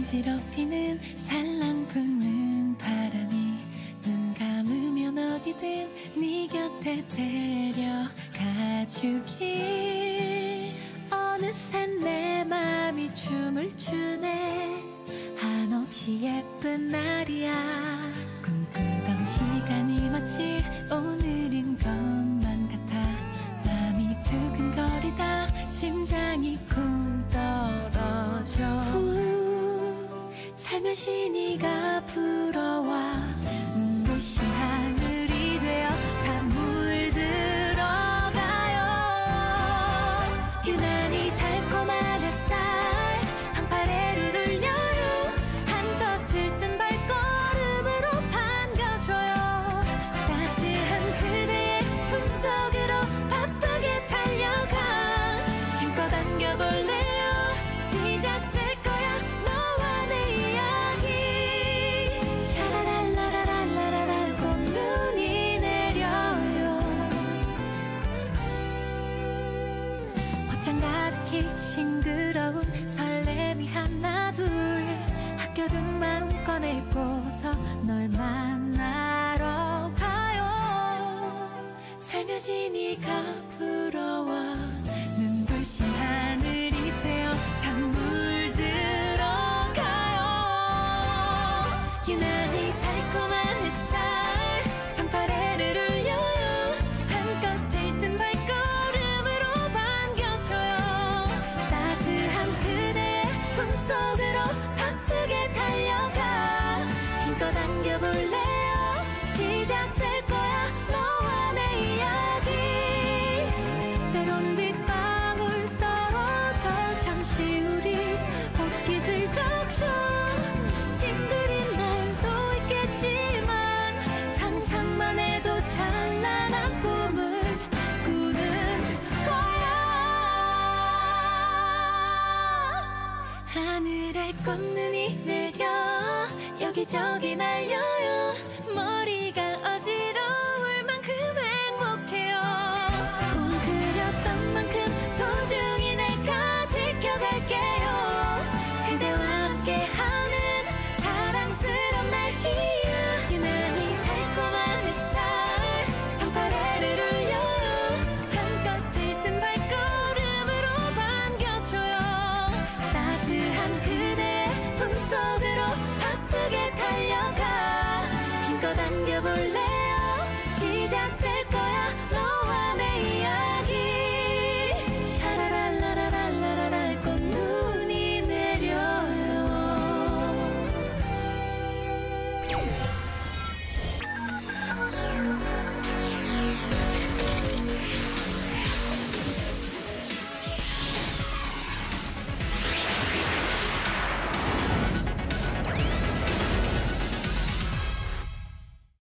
어지럽히는 살랑 부는 바람이 눈 감으면 어디든 네 곁에 데려가주길. 어느새 내 맘이 춤을 추네. 한없이 예쁜 날이야. 꿈꾸던 시간이 마치 오늘인 것만 같아. 맘이 두근거리다 심장이 쿵 떨어져. 살며시 네가 불어와 눈부신 하늘이 되어 다 물들어가요. 유난히 달콤한 햇살 방파레를 울려요. 한껏 들뜬 발걸음으로 반겨줘요. 따스한 그대의 품속으로 바쁘게 달려가. 힘껏 안겨볼래요. 시작될 거야 너와 내 이야기. 샤라랄라라랄라랄 꽃눈이 내려요. 옷장 가득히 싱그러운 설렘이 하나 둘. 아껴둔 마음껏 입고서 널 만나러 가요. 살며시 네가 불어와 눈부신 하늘이 되어 다 물들어가요. 유난히 달콤한 햇살 방파레를 울려요. 한껏 들뜬 발걸음으로 반겨줘요. 따스한 그대의 품속으로 바쁘게 달려가. 힘껏 안겨볼래요. 시작될 거야 너와 내 이야기. 때론 빗방울 떨어져 잠시 우리 옷깃을 적셔. 찡그린 날도 있겠지만 상상만 해도 찬란한 꿈을 꾸는 거야. 하늘에 꽃눈이 내려 여기저기 날려요. 머리가 어지러워